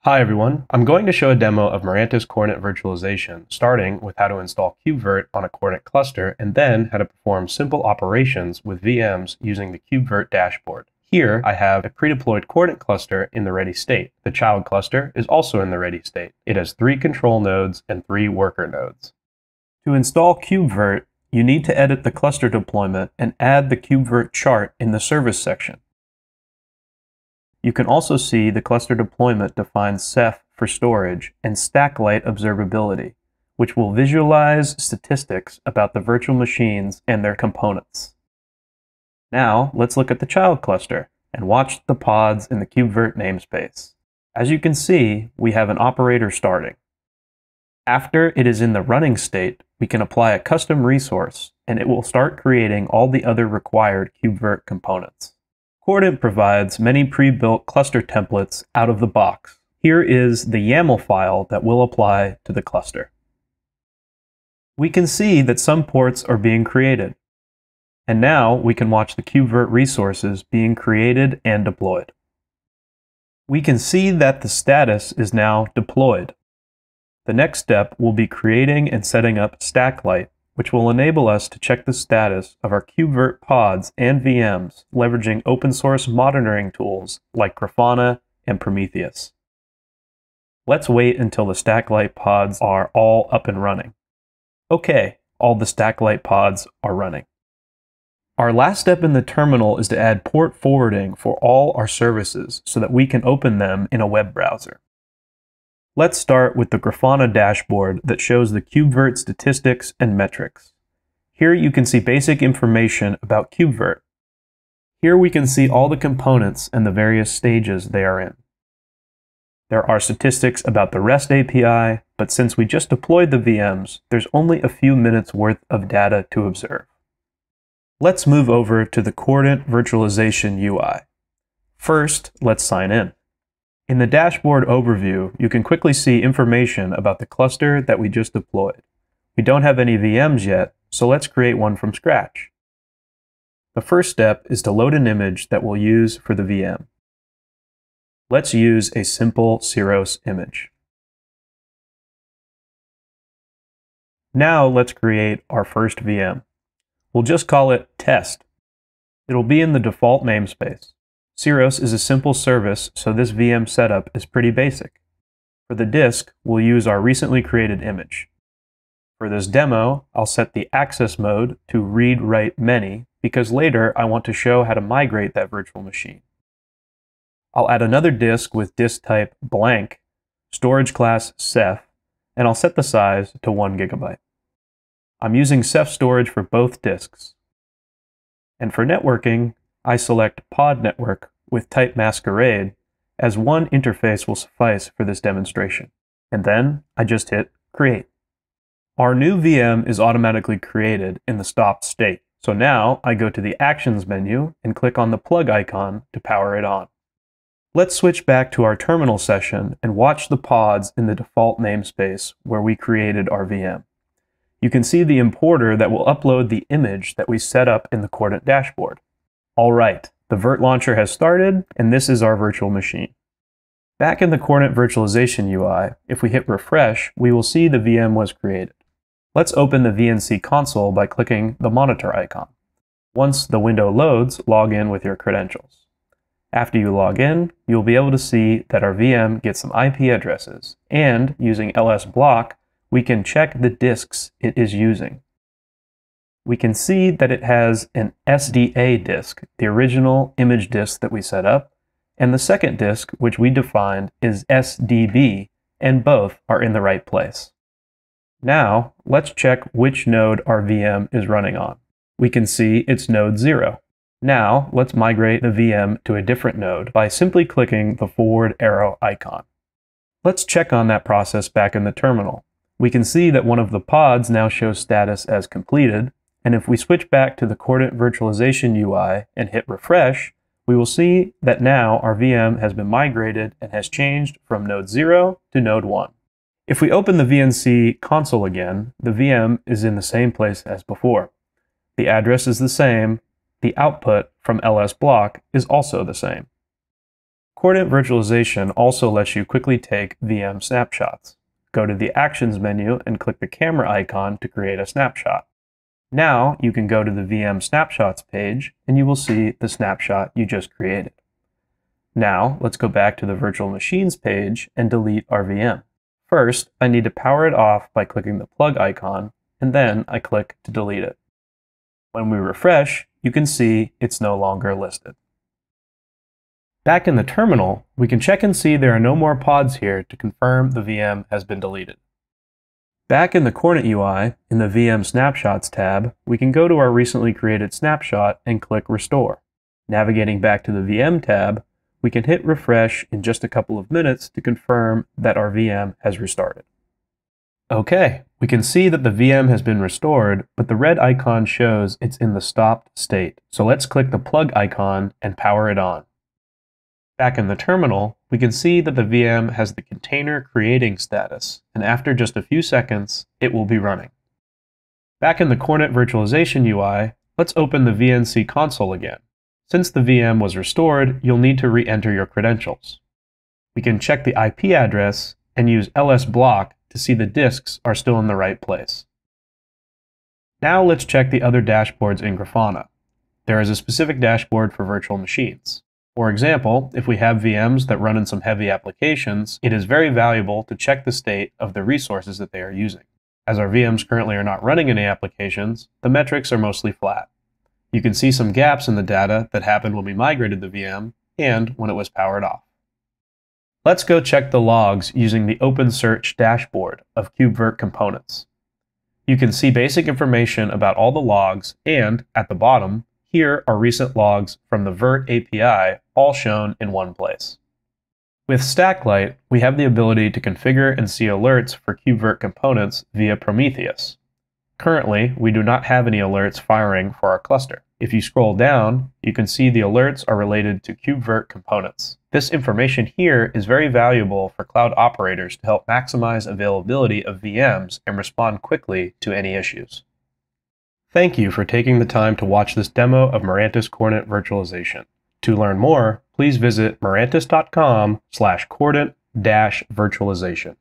Hi everyone, I'm going to show a demo of Mirantis k0rdent Virtualization, starting with how to install KubeVirt on a k0rdent cluster, and then how to perform simple operations with VMs using the KubeVirt dashboard. Here, I have a pre-deployed k0rdent cluster in the ready state. The child cluster is also in the ready state. It has 3 control nodes and 3 worker nodes. To install KubeVirt, you need to edit the cluster deployment and add the KubeVirt chart in the service section. You can also see the cluster deployment defines Ceph for storage and StackLight observability, which will visualize statistics about the virtual machines and their components. Now, let's look at the child cluster and watch the pods in the KubeVirt namespace. As you can see, we have an operator starting. After it is in the running state, we can apply a custom resource, and it will start creating all the other required KubeVirt components. k0rdent provides many pre-built cluster templates out of the box. Here is the YAML file that will apply to the cluster. We can see that some ports are being created. And now we can watch the KubeVirt resources being created and deployed. We can see that the status is now deployed. The next step will be creating and setting up StackLight, which will enable us to check the status of our KubeVirt pods and VMs, leveraging open source monitoring tools like Grafana and Prometheus. Let's wait until the StackLight pods are all up and running. Okay, all the StackLight pods are running. Our last step in the terminal is to add port forwarding for all our services so that we can open them in a web browser. Let's start with the Grafana dashboard that shows the KubeVirt statistics and metrics. Here you can see basic information about KubeVirt. Here we can see all the components and the various stages they are in. There are statistics about the REST API, but since we just deployed the VMs, there's only a few minutes worth of data to observe. Let's move over to the k0rdent Virtualization UI. First, let's sign in. In the dashboard overview, you can quickly see information about the cluster that we just deployed. We don't have any VMs yet, so let's create one from scratch. The first step is to load an image that we'll use for the VM. Let's use a simple Ceros image. Now let's create our first VM. We'll just call it test. It'll be in the default namespace. Ceros is a simple service, so this VM setup is pretty basic. For the disk, we'll use our recently created image. For this demo, I'll set the access mode to read-write many, because later I want to show how to migrate that virtual machine. I'll add another disk with disk type blank, storage class Ceph, and I'll set the size to 1 GB. I'm using Ceph storage for both disks. And for networking, I select pod network with type masquerade, as one interface will suffice for this demonstration. And then I just hit create. Our new VM is automatically created in the stopped state. So now I go to the actions menu and click on the plug icon to power it on. Let's switch back to our terminal session and watch the pods in the default namespace where we created our VM. You can see the importer that will upload the image that we set up in the k0rdent dashboard. All right, the Virt launcher has started, and this is our virtual machine. Back in the k0rdent Virtualization UI, if we hit refresh, we will see the VM was created. Let's open the VNC console by clicking the monitor icon. Once the window loads, log in with your credentials. After you log in, you'll be able to see that our VM gets some IP addresses, and using ls-block, we can check the disks it is using. We can see that it has an SDA disk, the original image disk that we set up, and the second disk, which we defined, is SDB, and both are in the right place. Now, let's check which node our VM is running on. We can see it's node 0. Now, let's migrate the VM to a different node by simply clicking the forward arrow icon. Let's check on that process back in the terminal. We can see that one of the pods now shows status as completed, and if we switch back to the k0rdent Virtualization UI and hit refresh, we will see that now our VM has been migrated and has changed from node 0 to node 1. If we open the VNC console again, the VM is in the same place as before. The address is the same, the output from ls-block is also the same. K0rdent Virtualization also lets you quickly take VM snapshots. Go to the Actions menu and click the camera icon to create a snapshot. Now you can go to the VM Snapshots page and you will see the snapshot you just created. Now let's go back to the Virtual Machines page and delete our VM. First, I need to power it off by clicking the plug icon, and then I click to delete it. When we refresh, you can see it's no longer listed. Back in the terminal, we can check and see there are no more pods here to confirm the VM has been deleted. Back in the K0rdent UI, in the VM Snapshots tab, we can go to our recently created snapshot and click Restore. Navigating back to the VM tab, we can hit refresh in just a couple of minutes to confirm that our VM has restarted. Okay, we can see that the VM has been restored, but the red icon shows it's in the stopped state. So let's click the plug icon and power it on. Back in the terminal, we can see that the VM has the container creating status, and after just a few seconds, it will be running. Back in the K0rdent Virtualization UI, let's open the VNC console again. Since the VM was restored, you'll need to re-enter your credentials. We can check the IP address and use lsblock to see the disks are still in the right place. Now let's check the other dashboards in Grafana. There is a specific dashboard for virtual machines. For example, if we have VMs that run in some heavy applications, it is very valuable to check the state of the resources that they are using. As our VMs currently are not running any applications, the metrics are mostly flat. You can see some gaps in the data that happened when we migrated the VM and when it was powered off. Let's go check the logs using the OpenSearch dashboard of KubeVirt components. You can see basic information about all the logs, and at the bottom, here are recent logs from the Virt API, all shown in one place. With StackLight, we have the ability to configure and see alerts for KubeVirt components via Prometheus. Currently, we do not have any alerts firing for our cluster. If you scroll down, you can see the alerts are related to KubeVirt components. This information here is very valuable for cloud operators to help maximize availability of VMs and respond quickly to any issues. Thank you for taking the time to watch this demo of Mirantis K0rdent Virtualization. To learn more, please visit mirantis.com/K0rdent-virtualization.